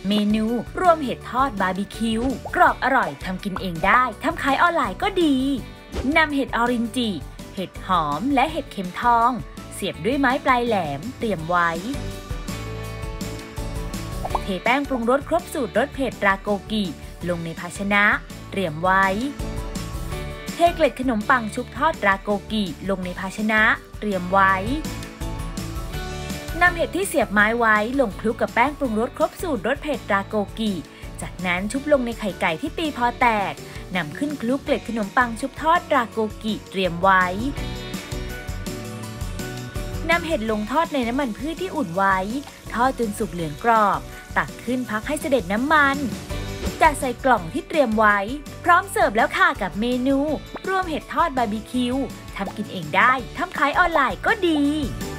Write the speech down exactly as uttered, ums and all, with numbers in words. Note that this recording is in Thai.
เมนูรวมเห็ดทอดบาร์บีคิวกรอบอร่อยทำกินเองได้ทำขายออนไลน์ก็ดีนำเห็ดออรินจิเห็ดหอมและเห็ดเข็มทองเสียบด้วยไม้ปลายแหลมเตรียมไว้เทแป้งปรุงรสครบสูตรรสเผ็ดราโกกิลงในภาชนะเตรียมไว้เทเกล็ดขนมปังชุบทอดราโกกิลงในภาชนะเตรียมไว้นำเห็ดที่เสียบไม้ไว้ลงคลุกกับแป้งปรุงรสครบสูตรรสเผ็ดราโกกิจากนั้นชุบลงในไข่ไก่ที่ตีพอแตกนำขึ้นคลุกเกล็ดขนมปังชุบทอดราโกกิเตรียมไว้นำเห็ดลงทอดในน้ำมันพืชที่อุ่นไว้ทอดจนสุกเหลืองกรอบตักขึ้นพักให้เสด็จน้ำมันจัดใส่กล่องที่เตรียมไว้พร้อมเสิร์ฟแล้วค่ะกับเมนูรวมเห็ดทอดบาร์บีคิวทำกินเองได้ทำขายออนไลน์ก็ดี